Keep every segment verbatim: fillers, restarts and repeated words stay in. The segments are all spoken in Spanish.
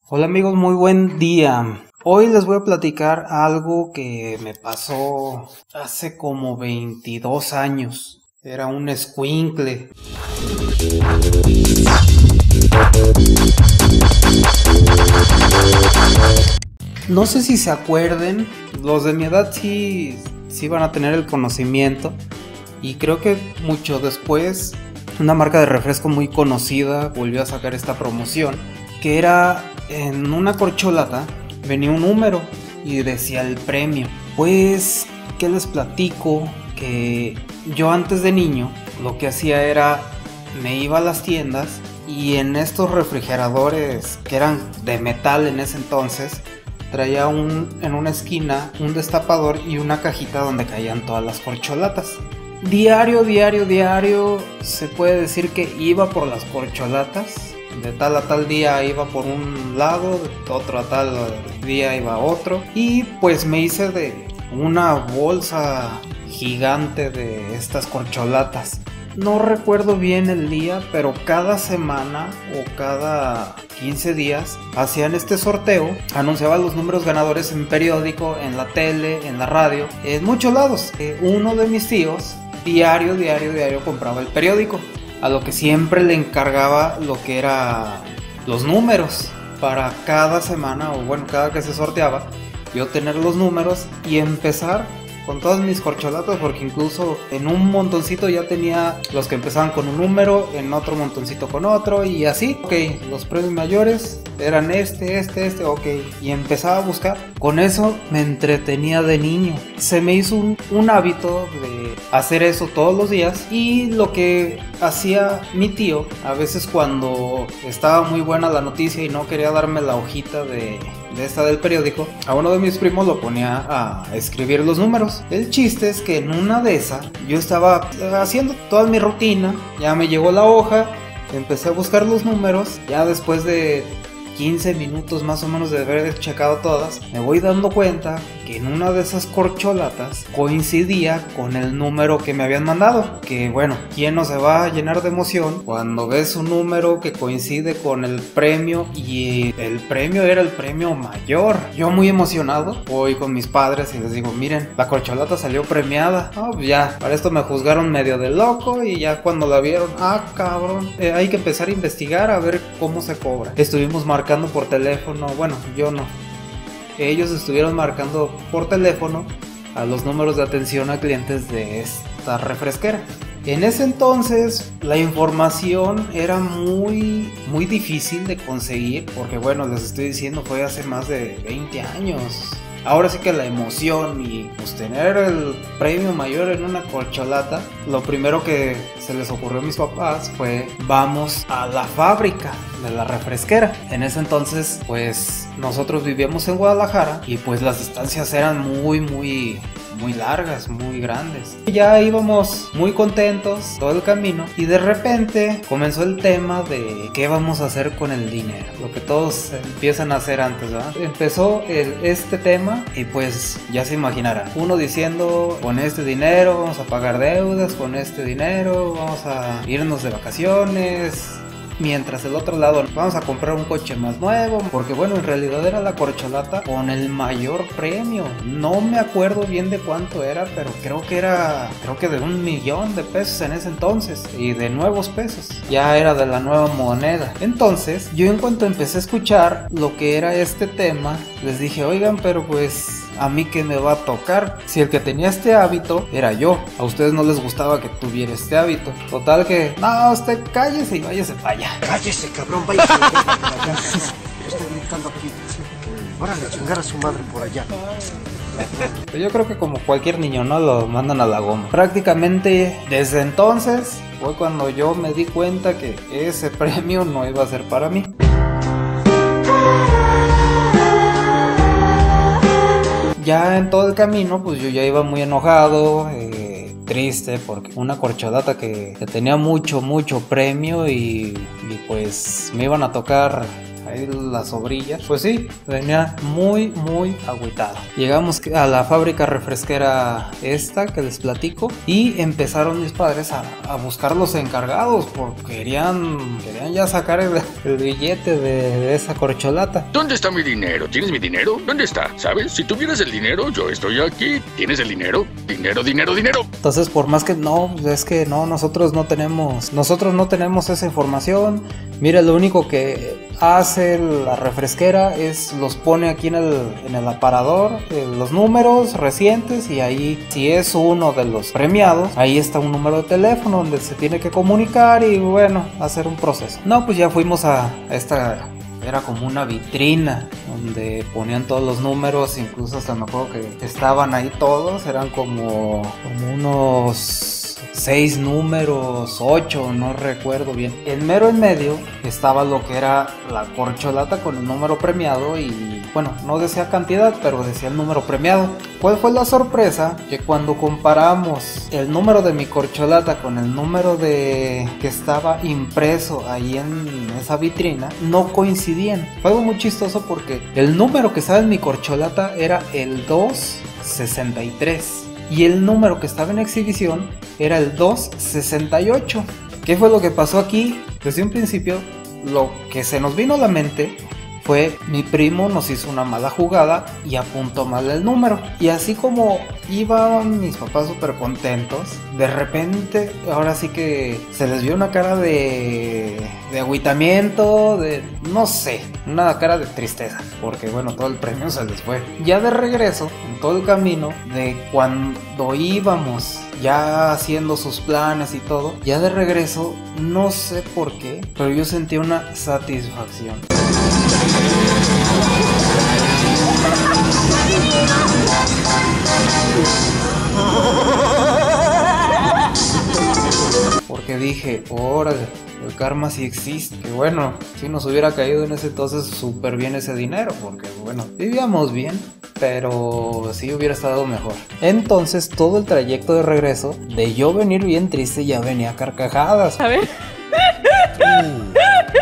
Hola amigos, muy buen día. Hoy les voy a platicar algo que me pasó hace como veintidós años. Era un escuincle. No sé si se acuerden, los de mi edad sí, sí van a tener el conocimiento. Y creo que mucho después, una marca de refresco muy conocida volvió a sacar esta promoción, que era en una corcholata, venía un número y decía el premio. Pues, ¿qué les platico? Que yo antes de niño lo que hacía era, me iba a las tiendas y en estos refrigeradores que eran de metal en ese entonces, traía un, en una esquina un destapador y una cajita donde caían todas las corcholatas. Diario, diario, diario, se puede decir que iba por las corcholatas. De tal a tal día iba por un lado, de otro a tal día iba a otro. Y pues me hice de una bolsa gigante de estas corcholatas. No recuerdo bien el día, pero cada semana o cada quince días hacían este sorteo. Anunciaban los números ganadores en periódico, en la tele, en la radio, en muchos lados. Uno de mis tíos diario, diario, diario compraba el periódico, a lo que siempre le encargaba lo que era los números para cada semana, o bueno, cada que se sorteaba, yo tener los números y empezar con todas mis corcholatas, porque incluso en un montoncito ya tenía los que empezaban con un número, en otro montoncito con otro y así. Ok, los premios mayores eran este, este, este, ok, y empezaba a buscar. Con eso me entretenía de niño. Se me hizo un, un hábito de hacer eso todos los días. Y lo que hacía mi tío, a veces cuando estaba muy buena la noticia y no quería darme la hojita de... de esta del periódico, a uno de mis primos lo ponía a escribir los números. El chiste es que en una de esas yo estaba haciendo toda mi rutina, ya me llegó la hoja, empecé a buscar los números, ya después de quince minutos más o menos de haber checado todas, me voy dando cuenta que en una de esas corcholatas coincidía con el número que me habían mandado. Que bueno, ¿quién no se va a llenar de emoción cuando ves un número que coincide con el premio? Y el premio era el premio mayor. Yo muy emocionado voy con mis padres y les digo, miren, la corcholata salió premiada. Ah, pues ya, para esto me juzgaron medio de loco. Y ya cuando la vieron, ah cabrón, eh, hay que empezar a investigar a ver cómo se cobra. Estuvimos marcando por teléfono, bueno, yo no, ellos estuvieron marcando por teléfono a los números de atención a clientes de esta refresquera. En ese entonces la información era muy muy difícil de conseguir, porque bueno, les estoy diciendo, fue hace más de veinte años. Ahora sí que la emoción y pues tener el premio mayor en una corcholata, lo primero que se les ocurrió a mis papás fue, vamos a la fábrica de la refresquera. En ese entonces pues nosotros vivíamos en Guadalajara y pues las distancias eran muy muy muy largas, muy grandes. Ya íbamos muy contentos todo el camino y de repente comenzó el tema de qué vamos a hacer con el dinero, lo que todos empiezan a hacer antes, ¿verdad? Empezó el, este tema y pues ya se imaginarán, uno diciendo, con este dinero vamos a pagar deudas, con este dinero vamos a irnos de vacaciones, mientras el otro lado, vamos a comprar un coche más nuevo, porque bueno, en realidad era la corcholata con el mayor premio. No me acuerdo bien de cuánto era, pero creo que era, creo que de un millón de pesos en ese entonces, y de nuevos pesos, ya era de la nueva moneda. Entonces yo, en cuanto empecé a escuchar lo que era este tema, les dije, oigan, pero pues a mí que me va a tocar, si el que tenía este hábito era yo. A ustedes no les gustaba que tuviera este hábito. Total que, no, usted cállese y váyase para allá. Cállese, cabrón, váyase para allá. Está gritando aquí. Órale, chingar a su madre por allá. Yo creo que como cualquier niño, ¿no? Lo mandan a la goma. Prácticamente desde entonces fue cuando yo me di cuenta que ese premio no iba a ser para mí. Ya en todo el camino, pues yo ya iba muy enojado, eh, triste, porque una corcholata que, que tenía mucho, mucho premio y, y pues me iban a tocar ahí la sobrilla. Pues sí, venía muy muy agüitado. Llegamos a la fábrica refresquera esta que les platico y empezaron mis padres a, a buscar los encargados porque querían, querían ya sacar el, el billete de, de esa corcholata. ¿Dónde está mi dinero? ¿Tienes mi dinero? ¿Dónde está? ¿Sabes? Si tuvieras el dinero, yo estoy aquí. ¿Tienes el dinero? Dinero, dinero, dinero. Entonces, por más que no, es que no, nosotros no tenemos, nosotros no tenemos esa información. Mira, lo único que hace la refresquera es los pone aquí en el, en el aparador, eh, los números recientes, y ahí, si es uno de los premiados, ahí está un número de teléfono donde se tiene que comunicar y bueno, hacer un proceso. No, pues ya fuimos a, a esta... Era como una vitrina donde ponían todos los números, incluso hasta me acuerdo que estaban ahí todos, eran como, como unos seis números, ocho, no recuerdo bien. En mero en medio estaba lo que era la corcholata con el número premiado y bueno, no decía cantidad, pero decía el número premiado. ¿Cuál fue la sorpresa? Que cuando comparamos el número de mi corcholata con el número de que estaba impreso ahí en esa vitrina, no coincidían. Fue algo muy chistoso porque el número que estaba en mi corcholata era el doscientos sesenta y tres y el número que estaba en exhibición era el doscientos sesenta y ocho. ¿Qué fue lo que pasó aquí? Desde un principio, lo que se nos vino a la mente fue mi primo nos hizo una mala jugada y apuntó mal el número. Y así como iban mis papás súper contentos, de repente ahora sí que se les vio una cara de, de agüitamiento, de no sé, una cara de tristeza, porque bueno, todo el premio se les fue. Ya de regreso, en todo el camino, de cuando íbamos ya haciendo sus planes y todo, ya de regreso, no sé por qué, pero yo sentí una satisfacción. Porque dije, órale, el karma sí existe. Que bueno, si nos hubiera caído en ese entonces súper bien ese dinero, porque bueno, vivíamos bien, pero sí hubiera estado mejor. Entonces todo el trayecto de regreso, de yo venir bien triste, ya venía a carcajadas. A ver. Uh.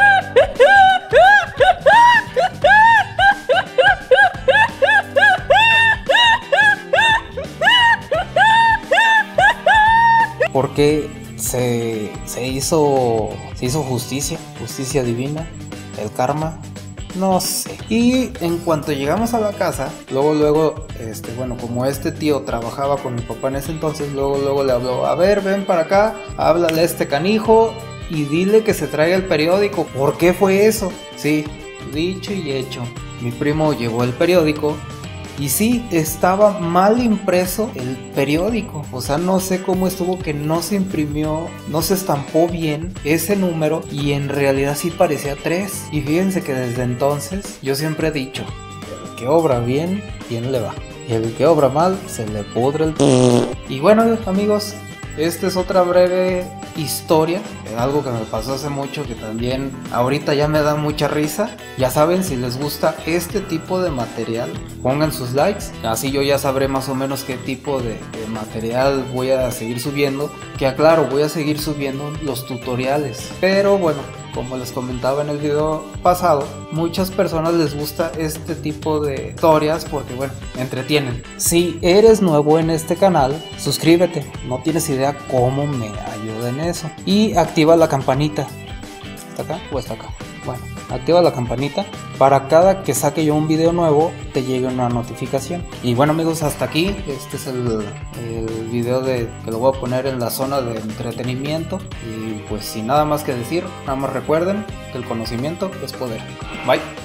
Porque se, se hizo se hizo justicia, justicia divina, el karma, no sé. Y en cuanto llegamos a la casa, luego luego, este, bueno, como este tío trabajaba con mi papá en ese entonces, luego luego le habló, a ver, ven para acá, háblale a este canijo y dile que se traiga el periódico. ¿Por qué fue eso? Sí, dicho y hecho. Mi primo llevó el periódico. Y sí, estaba mal impreso el periódico. O sea, no sé cómo estuvo que no se imprimió, no se estampó bien ese número. Y en realidad sí parecía tres. Y fíjense que desde entonces yo siempre he dicho, el que obra bien, bien le va. Y el que obra mal, se le pudre el... Y bueno, amigos, esta es otra breve historia, algo que me pasó hace mucho que también ahorita ya me da mucha risa. Ya saben, si les gusta este tipo de material, pongan sus likes, así yo ya sabré más o menos qué tipo de, de material voy a seguir subiendo. Que aclaro, voy a seguir subiendo los tutoriales, pero bueno, como les comentaba en el video pasado, muchas personas les gusta este tipo de historias porque bueno, entretienen. Si eres nuevo en este canal, suscríbete, no tienes idea cómo me ayuda en eso. Y activa la campanita. ¿Está acá o está acá? Bueno, activa la campanita para cada que saque yo un video nuevo te llegue una notificación. Y bueno amigos, hasta aquí, este es el, el video de, que lo voy a poner en la zona de entretenimiento. Y pues sin nada más que decir, nada más recuerden que el conocimiento es poder. Bye.